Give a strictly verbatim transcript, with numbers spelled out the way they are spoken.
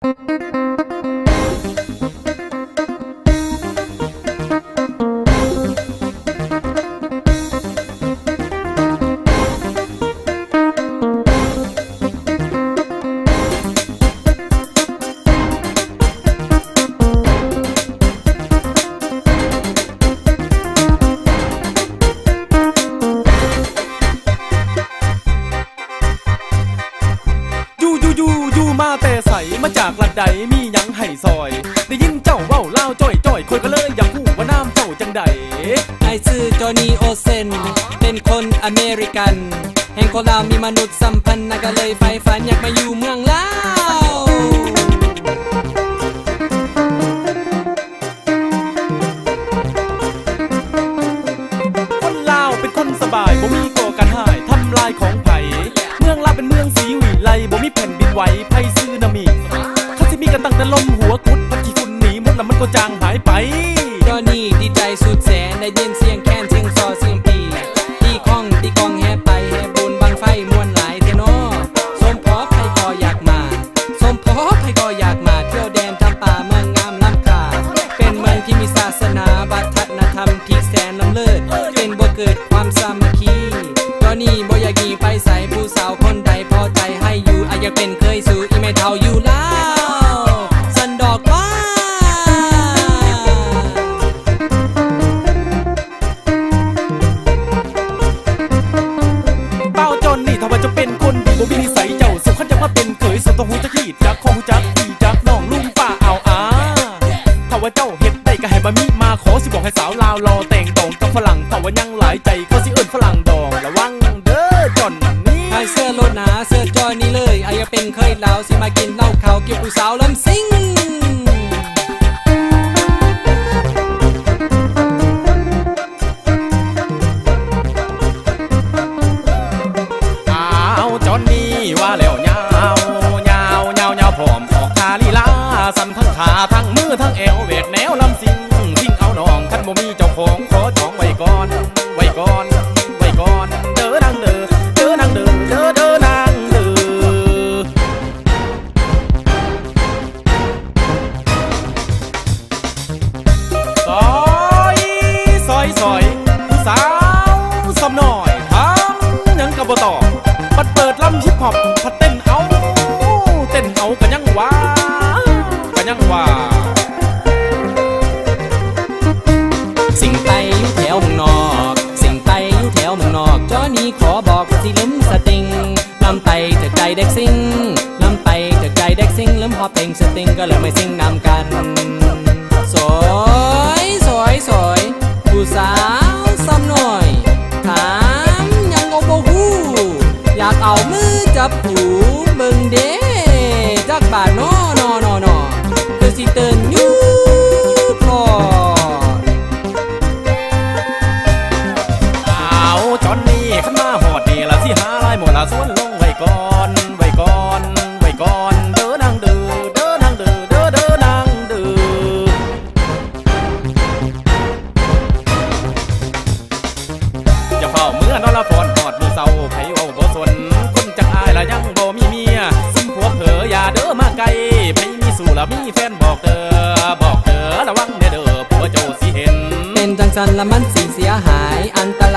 แต่ใสมาจากลัดใดมีหยังไห่ซอยได้ยินเจ้าเว้าเล่าจ้อยจ้อยคนก็เลยอยากพูดว่าน้ำเจ้าจังใดไอ้ชื่อจอห์นนี่โอเซนเป็นคนอเมริกันแห่งคนลาวมีมนุษย์สัมพันธ์ก็เลยใฝ่ฝันอยากมาอยู่เมืองลาวคนลาวเป็นคนสบายบ่มีก่อการหายทำลายของไผ่เมืองลาวเป็นเมืองสีวิไลบ่มีแผ่นดินไหวไผ่ซื้อนามิเขาจะมีกันตั้งแต่ลมหัวกุดพัดขี้ฝุ่นหนีหมดแล้วมันก็จางหายไปจอห์นนี่ดีใจสุดแสนได้ยินเสียงแคนเสียงซอเสียงปีตีข้องตีกองแห่ไปแห่บุญบังไฟมวนหลายเทนอสมพอใครก็อยากมาสมพอใครก็อยากมาเที่ยวแดนทำป่าเมืองงามล้ำค่าเป็นเมืองที่มีศาสนาวัฒนธรรมที่แสนล้ำเลิศเป็นบ่เกิดความสามัคคีจอห์นนี่บ่อยากหนีไปใส่ผู้สาวคนใดพอใจให้อยู่อาจจะเป็นเคยสู่อีเมทเท่าอยู่แล้วสันดอกว่าเป้าจนนี่ถ้าว่าจะเป็นคนดีบ่มีนิสัยเจ้าสุขขันจะมาเป็นเคยสุดต้องหูจักขีดจักคอหูจักตีจักน้องลุงป้าเอาอาถ้าว่าเจ้าเฮ็ดได้ก็ให้บะมีมาขอสิบอกให้สาวลาวรอแต่งตองกับฝรั่งถ้าว่ายังหลายใจก็สิเอิ้นฝรั่งดองระวังเด้อจอนนี่ไอเสื้อโลดหนาเสื้อจอนี่เลยไอจะเป็นเคยลาวสิมากินเหล้าขาวเก็บผู้สาวลำซิงว่าแล้วยาวยาวยาวยาวผอมออกทาลีลาสั่นทั้งขาทั้งมือทั้งแอวเวกแนวลำซิงทิ้งเอาน้องท่านบ่มีเจ้าของขอจองไว้ก่อนไว้ก่อนไว้ก่อนเด้อนางเด้อเด้อนางเด้อเด้อเด้อนางเด้อซอยซอยซอยผู้สาวสำน้อยทำยังกะบ่ต่อปัดเปิดลำฮิปฮอปพัดเต้นเอาเต้นเอากันยังว่ากันยังว่าสิ่งไปอยู่แถวเมืองนอกสิ่งไปอยู่แถวเมืองนอกจอนี้ขอบอกว่าสิลืมสติงลำไปจากใจเด็กซิงลำไปจากใจเด็กซิงลืมพอเพลงสติงก็เลยไม่ซิงนำกันสวยสวยสวยผู้สาวซ้ำหน่อยถามยังงงหูอยากเอามือจับหูเบิ่งเด้จักบาทนอนอนอนอคือสิเตือนยูพอเอาจอนนี่ขันมาหอดนี่ละสิหาลายหมดละส่วนลงไว้ก่อนไว้ก่อนไว้ก่อนเด้อนางเด้อเด้อนางเด้อเด้อเด้อนางเด้ออย่าเฝ้าเมื่อนอนละพรหอดมือเศร้าไผเอาบ่สนคนจักอายละยังบ่มีเมียซิมผัวเผออย่าเด้อมาไกลไผมีสู่ละมีแฟนบอกเด้อบอกเด้อระวังเด้อเด้อผัวเจ้าสิเห็นเป็นจังสันละมันสิเสียหายอันต